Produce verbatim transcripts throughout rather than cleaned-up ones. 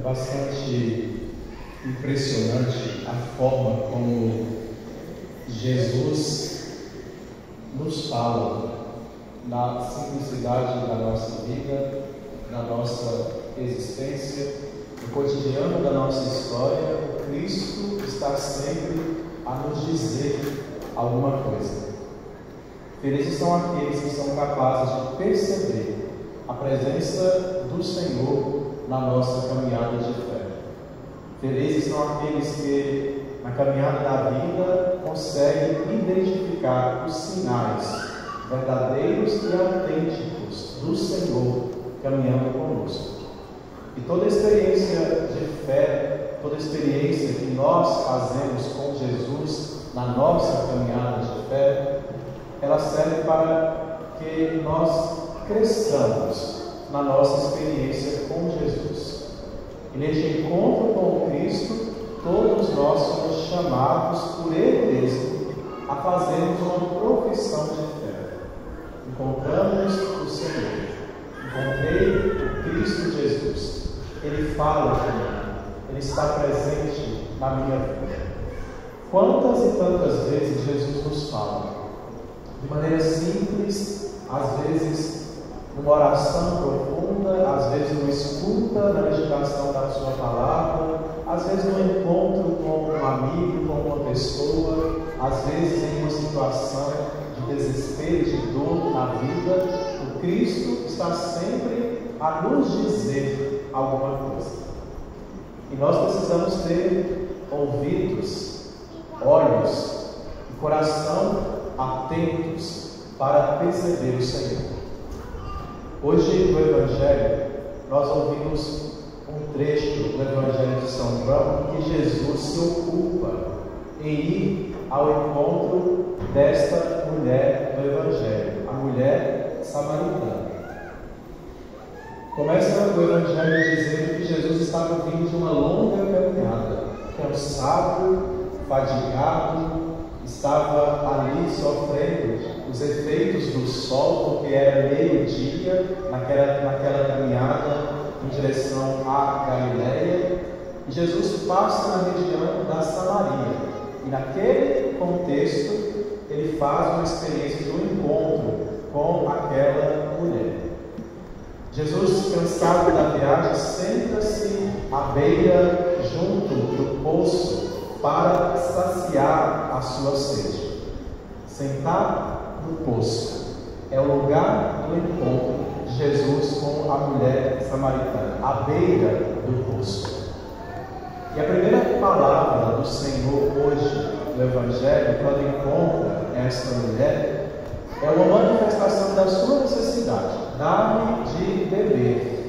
bastante impressionante a forma como Jesus nos fala na simplicidade da nossa vida, da nossa existência, no cotidiano da nossa história. O Cristo está sempre a nos dizer alguma coisa. Felizes são aqueles que são capazes de perceber a presença do Senhor na nossa caminhada de fé. Felizes são aqueles que, na caminhada da vida, conseguem identificar os sinais verdadeiros e autênticos do Senhor caminhando conosco. E toda experiência de fé, toda experiência que nós fazemos com Jesus na nossa caminhada de fé, ela serve para que nós cresçamos na nossa experiência com Jesus. E neste encontro com Cristo, todos nós somos chamados por Ele mesmo a fazermos uma profissão de fé. Encontramos o Senhor, encontrei o Cristo Jesus, Ele fala comigo, Ele está presente na minha vida. Quantas e tantas vezes Jesus nos fala, de maneira simples, às vezes numa oração profunda, às vezes numa escuta, na meditação da sua palavra, às vezes num encontro com um amigo, com uma pessoa, às vezes em uma situação de desespero, de dor na vida. O Cristo está sempre a nos dizer alguma coisa. E nós precisamos ter ouvidos, olhos e coração atentos para perceber o Senhor. Hoje no Evangelho, nós ouvimos um trecho do Evangelho de São João em que Jesus se ocupa em ir ao encontro desta mulher do Evangelho, a mulher samaritana. Começa o Evangelho dizendo que Jesus estava vindo de uma longa caminhada, cansado, fadigado, estava ali sofrendo os efeitos do sol, porque era meio-dia naquela, naquela caminhada em direção à Galileia, e Jesus passa na região da Samaria, e naquele contexto ele faz uma experiência de um encontro com aquela mulher. Jesus, cansado da viagem, senta-se à beira, junto do poço, para saciar a sua sede. Sentar no poço é o lugar do encontro de Jesus com a mulher samaritana, à beira do poço. E a primeira palavra do Senhor hoje no Evangelho, quando encontra esta mulher, é uma manifestação da sua necessidade. Dá-me de beber.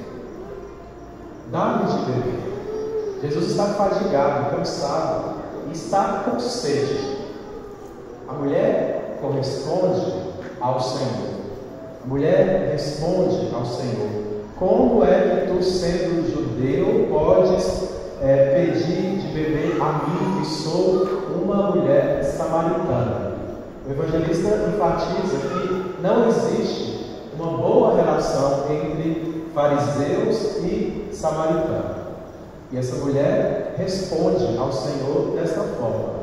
Dá-me de beber. Jesus está fadigado, cansado, e está com sede. A mulher corresponde ao Senhor. A mulher responde ao Senhor: como é que tu, sendo judeu, podes é, pedir de beber a mim, que sou uma mulher samaritana? O evangelista enfatiza que não existe uma boa relação entre fariseus e samaritanos. E essa mulher responde ao Senhor desta forma.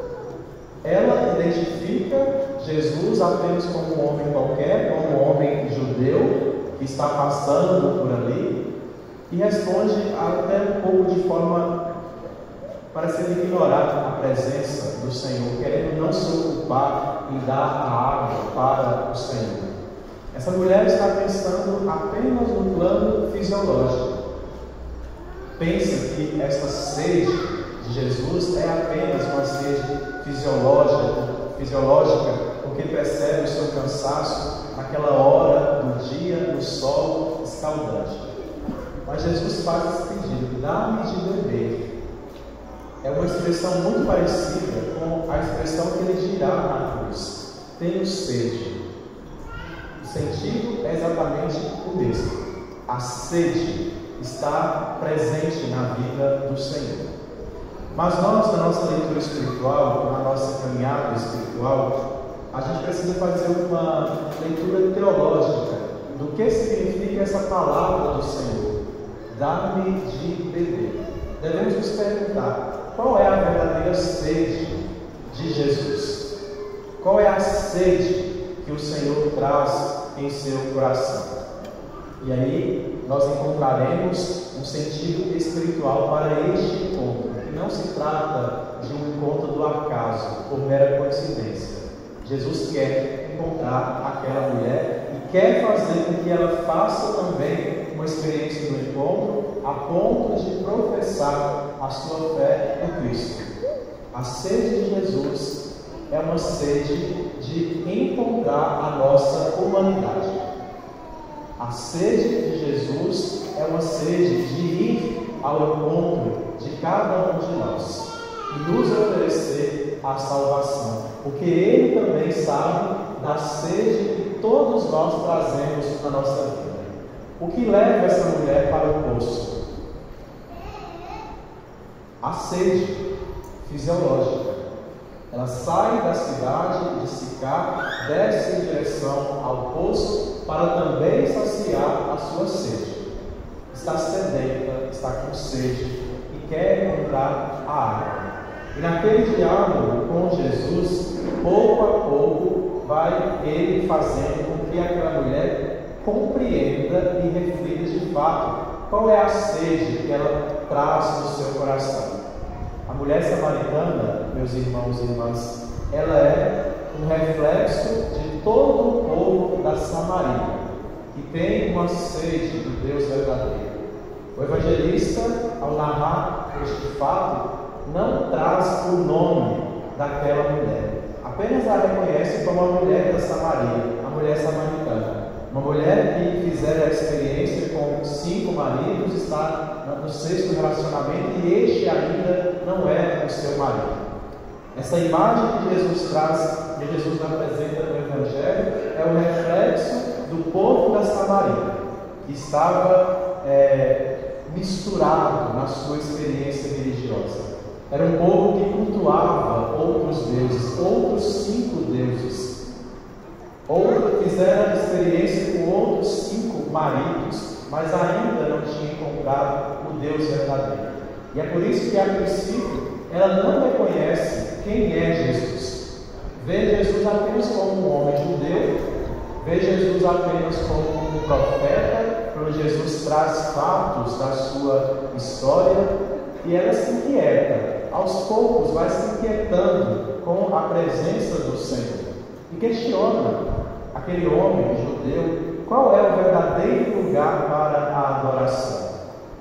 Ela identifica Jesus apenas como um homem qualquer, como um homem judeu que está passando por ali, e responde até um pouco de forma parecendo ignorar a presença do Senhor, querendo não se ocupar em dar a água para o Senhor. Essa mulher está pensando apenas no plano fisiológico. Pensa que esta sede de Jesus é apenas uma sede fisiológica, fisiológica, porque percebe o seu cansaço naquela hora do dia, do sol escaldante. Mas Jesus faz esse pedido: dá-me de beber. É uma expressão muito parecida com a expressão que ele dirá na cruz: tenho sede. O sentido é exatamente o mesmo. A sede está presente na vida do Senhor. Mas nós, na nossa leitura espiritual, na nossa caminhada espiritual, a gente precisa fazer uma leitura teológica do que significa essa palavra do Senhor. dá-me de beber. Devemos nos perguntar: qual é a verdadeira sede de Jesus? Qual é a sede que o Senhor traz em seu coração? E aí nós encontraremos um sentido espiritual para este encontro, que não se trata de um encontro do acaso, por mera coincidência. Jesus quer encontrar aquela mulher e quer fazer com que ela faça também uma experiência do encontro, a ponto de professar a sua fé no Cristo. A sede de Jesus é uma sede de encontrar a nossa humanidade. A sede de Jesus é uma sede de ir ao encontro de cada um de nós e nos oferecer a salvação, porque Ele também sabe da sede que todos nós trazemos na nossa vida. O que leva essa mulher para o poço? A sede fisiológica. Ela sai da cidade de Sicar, desce em direção ao poço para também saciar a sua sede. Está sedenta, está com sede e quer encontrar a água. E naquele diálogo com Jesus, pouco a pouco, vai ele fazendo com que aquela mulher compreenda e reflita de fato qual é a sede que ela traz no seu coração. A mulher samaritana, meus irmãos e irmãs, ela é um reflexo de todo o povo da Samaria, que tem uma sede do Deus verdadeiro. O evangelista, ao narrar este fato, não traz o nome daquela mulher, apenas a reconhece como a mulher da Samaria, a mulher samaritana. Uma mulher que fizera a experiência com cinco maridos, está no sexto relacionamento e este ainda não é o seu marido. Essa imagem que Jesus traz, que Jesus nos apresenta no Evangelho, é o reflexo do povo da Samaria, que estava é, misturado na sua experiência religiosa. Era um povo que cultuava outros deuses, outros cinco deuses. Outro fizeram experiência com outros cinco maridos, mas ainda não tinha encontrado o Deus verdadeiro. E é por isso que, a princípio, ela não reconhece quem é Jesus. Vê Jesus apenas como um homem judeu, vê Jesus apenas como um profeta, quando Jesus traz fatos da sua história, e ela se inquieta. Aos poucos vai se inquietando com a presença do Senhor e questiona aquele homem judeu qual é o verdadeiro lugar para a adoração.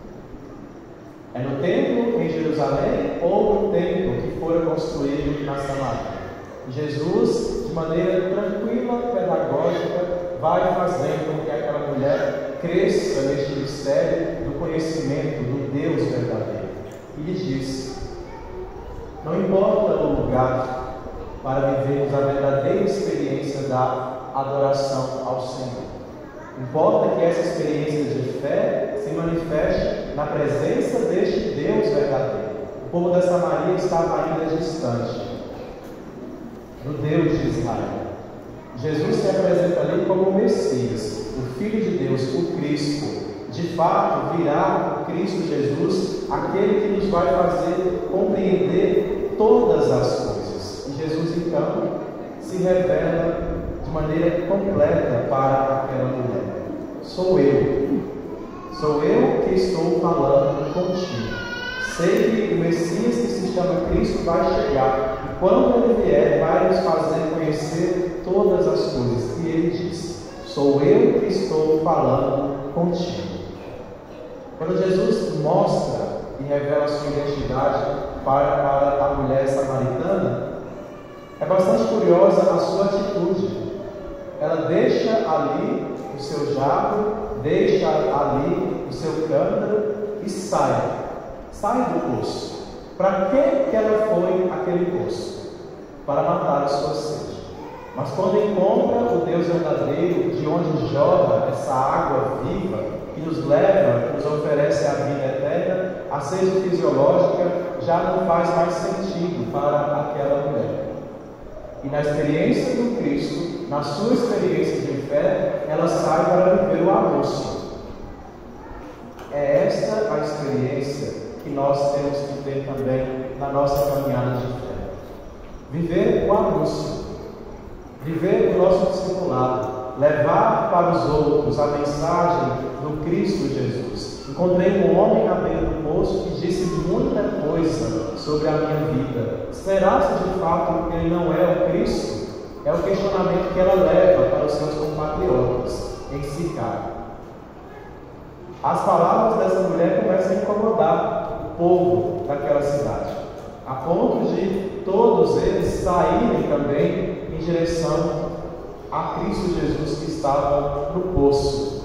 É no templo em Jerusalém ou no templo que fora construído na Samaria? Jesus, de maneira tranquila, pedagógica, vai fazendo com que aquela mulher cresça neste mistério do conhecimento do Deus verdadeiro. E lhe diz: não importa o lugar para vivermos a verdadeira experiência da adoração ao Senhor. Importa que essa experiência de fé se manifeste na presença deste Deus verdadeiro. O povo da Samaria estava ainda distante do Deus de Israel. Jesus se apresenta ali como o Messias, o Filho de Deus, o Cristo. De fato, virá o Cristo Jesus, aquele que nos vai fazer compreender todas as coisas. E Jesus, então, se revela de maneira completa para aquela mulher. Sou eu. Sou eu que estou falando contigo. Sei que o Messias, que se chama Cristo, vai chegar. E quando ele vier, vai nos fazer conhecer todas as coisas. E ele diz: sou eu que estou falando contigo. Quando Jesus mostra e revela a sua identidade para, para a mulher samaritana, é bastante curiosa a sua atitude. Ela deixa ali o seu jarro, deixa ali o seu cântaro e sai. Sai do poço. Para que, que ela foi àquele poço? Para matar a sua sede. Mas quando encontra o Deus verdadeiro, de onde jorra essa água viva, que nos leva, que nos oferece a vida eterna, a sede fisiológica já não faz mais sentido para aquela mulher. E na experiência do Cristo, na sua experiência de fé, ela sai para viver o almoço. É esta a experiência que nós temos que ter também na nossa caminhada de fé. Viver o anúncio, viver o nosso discipulado, levar para os outros a mensagem do Cristo Jesus. Encontrei um homem à beira do poço que disse muita coisa sobre a minha vida. Será se de fato ele não é o Cristo? É o questionamento que ela leva para os seus compatriotas em Sicar. As palavras dessa mulher começam a incomodar o povo daquela cidade, a ponto de todos eles saírem também em direção a Cristo Jesus que estava no poço.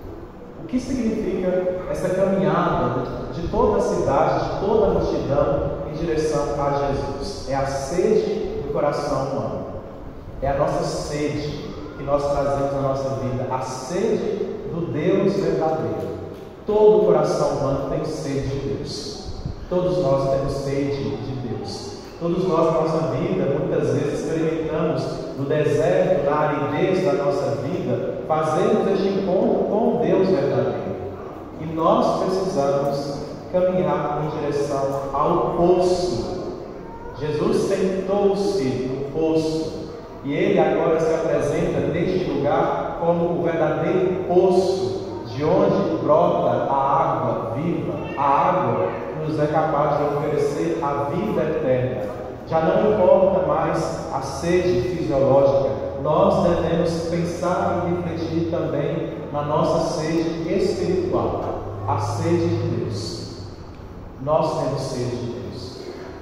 O que significa essa caminhada de toda a cidade, de toda a multidão em direção a Jesus? É a sede do coração humano. É a nossa sede que nós trazemos na nossa vida, a sede do Deus verdadeiro. Todo o coração humano tem sede de Deus. Todos nós temos sede de Deus. Todos nós, na nossa vida, muitas vezes experimentamos no deserto, na aridez da nossa vida, fazemos este encontro com Deus verdadeiro. E nós precisamos caminhar em direção ao poço. Jesus sentou-se no poço e Ele agora se apresenta neste lugar como o verdadeiro poço, de onde brota a água viva, a água que nos é capaz de oferecer a vida eterna. Já não importa mais a sede fisiológica, nós devemos pensar e refletir também na nossa sede espiritual, a sede de Deus. Nós temos sede de Deus.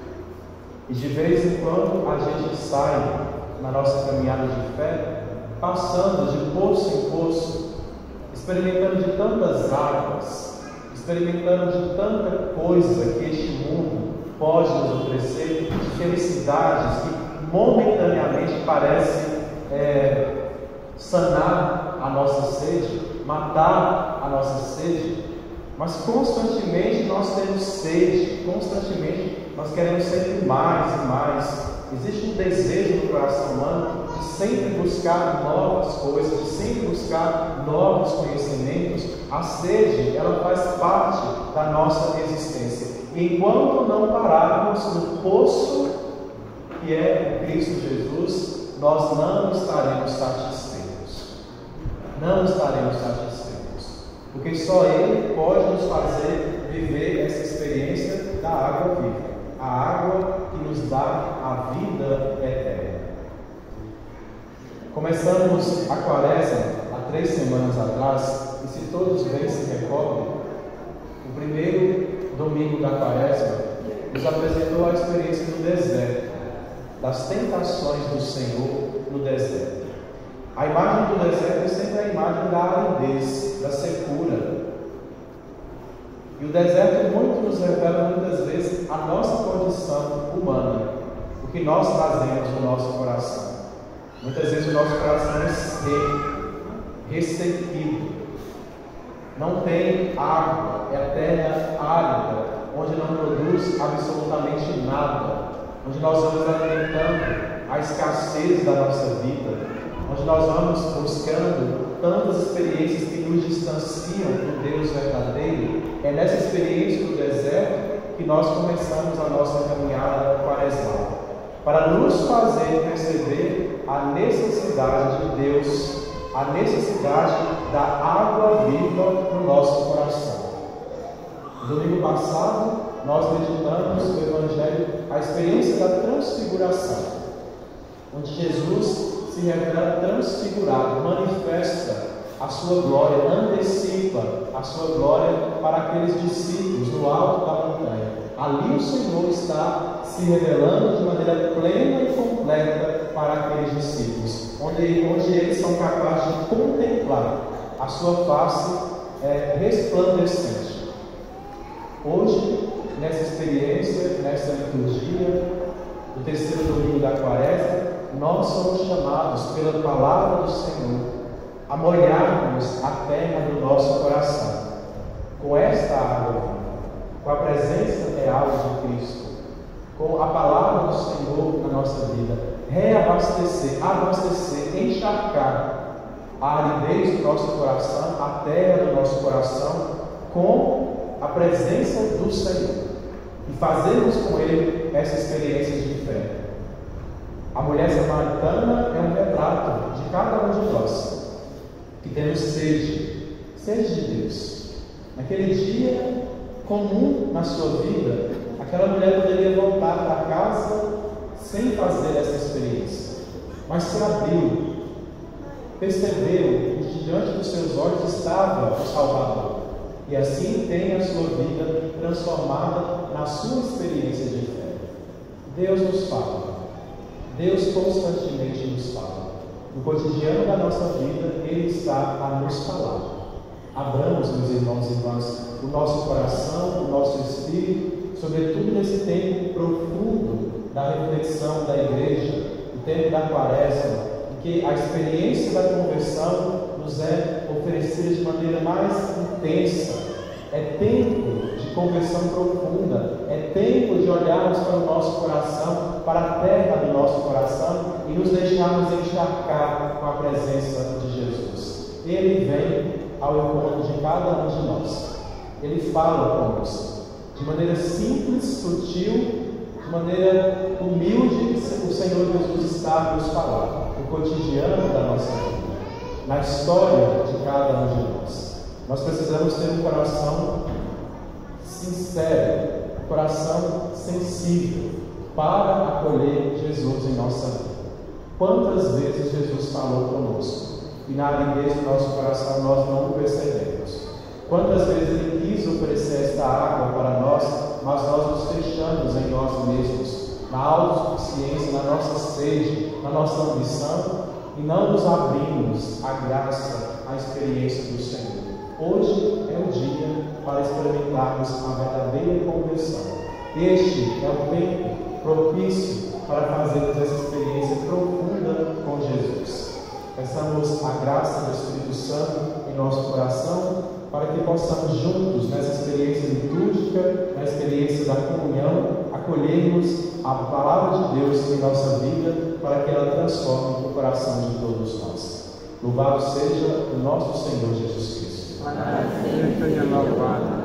E de vez em quando a gente sai na nossa caminhada de fé, passando de poço em poço, experimentando de tantas águas, experimentando de tanta coisa que este mundo pode nos oferecer, de felicidades que momentaneamente parecem é, sanar a nossa sede, matar a nossa sede, mas constantemente nós temos sede, constantemente nós queremos sempre mais e mais. Existe um desejo no coração humano de sempre buscar novas coisas, de sempre buscar novos conhecimentos. A sede, ela faz parte da nossa existência. E enquanto não pararmos no poço que é o Cristo Jesus, nós não estaremos satisfeitos. Não estaremos satisfeitos. Porque só Ele pode nos fazer viver essa experiência da água viva. A água que nos dá a vida eterna. Começamos a quaresma há três semanas atrás, e se todos bem se recordam, o primeiro domingo da quaresma nos apresentou a experiência do deserto, das tentações do Senhor no deserto. A imagem do deserto é sempre a imagem da aridez, da secura. E o deserto muito nos revela muitas vezes a nossa condição humana, o que nós trazemos no nosso coração. Muitas vezes o nosso coração é seco, ressequido, não tem água, é terra árida, onde não produz absolutamente nada, onde nós vamos alimentando a escassez da nossa vida, onde nós vamos buscando tantas experiências que nos distanciam do Deus verdadeiro. É nessa experiência do deserto que nós começamos a nossa caminhada quaresmal, para nos fazer perceber a necessidade de Deus, a necessidade da água viva no nosso coração. No domingo passado, nós meditamos o Evangelho, a experiência da transfiguração, onde Jesus se revela transfigurado, manifesta a sua glória, antecipa a sua glória para aqueles discípulos no alto da montanha. Ali o Senhor está se revelando de maneira plena e completa para aqueles discípulos, onde, onde eles são capazes de contemplar a sua face é, resplandecente. Hoje, nessa experiência, nessa liturgia, no terceiro domingo da quaresma, nós somos chamados pela palavra do Senhor a molharmos a terra do nosso coração com esta água, com a presença real de Cristo, com a palavra do Senhor na nossa vida, reabastecer, abastecer, encharcar a aridez do nosso coração, a terra do nosso coração, com a presença do Senhor e fazermos com Ele essa experiência de fé. A mulher samaritana é um retrato de cada um de nós, que temos sede, sede de Deus. Naquele dia comum na sua vida, aquela mulher poderia voltar para casa sem fazer essa experiência, mas se abriu, percebeu que diante dos seus olhos estava o Salvador, e assim tem a sua vida transformada na sua experiência de fé. Deus nos fala, Deus constantemente nos fala. No cotidiano da nossa vida, Ele está a nos falar. Abramos, meus irmãos e irmãs, o nosso coração, o nosso espírito, sobretudo nesse tempo profundo da reflexão da igreja, o tempo da quaresma, em que a experiência da conversão nos é oferecida de maneira mais intensa. É tempo de conversão profunda, é tempo de olharmos para o nosso coração, para a terra do nosso coração e nos deixarmos encharcar com a presença de Jesus. Ele vem ao encontro de cada um de nós. Ele fala conosco de maneira simples, sutil, de maneira humilde. O Senhor Jesus está a nos falar no cotidiano da nossa vida, na história de cada um de nós. Nós precisamos ter um coração sincero, um coração sensível para acolher Jesus em nossa vida. Quantas vezes Jesus falou conosco e na aridez do nosso coração nós não o percebemos? Quantas vezes Ele quis oferecer esta água para nós, mas nós nos fechamos em nós mesmos, na autossuficiência, na nossa sede, na nossa ambição, e não nos abrimos à graça, à experiência do Senhor. Hoje é o dia para experimentarmos a verdadeira conversão. Este é o tempo propício para fazermos essa experiência profunda com Jesus. Peçamos a graça do Espírito Santo em nosso coração, para que possamos juntos, nessa experiência litúrgica, na experiência da comunhão, acolhermos a Palavra de Deus em nossa vida, para que ela transforme o coração de todos nós. Louvado seja o nosso Senhor Jesus Cristo. Amém.